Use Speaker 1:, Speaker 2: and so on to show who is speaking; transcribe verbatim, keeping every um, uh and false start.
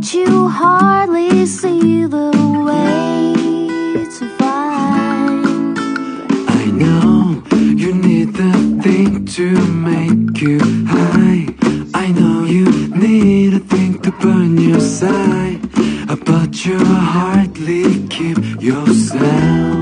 Speaker 1: but you hardly see the way to find.
Speaker 2: I know you need the thing to make you high. I know you need a thing to burn your side, but you hardly keep yourself.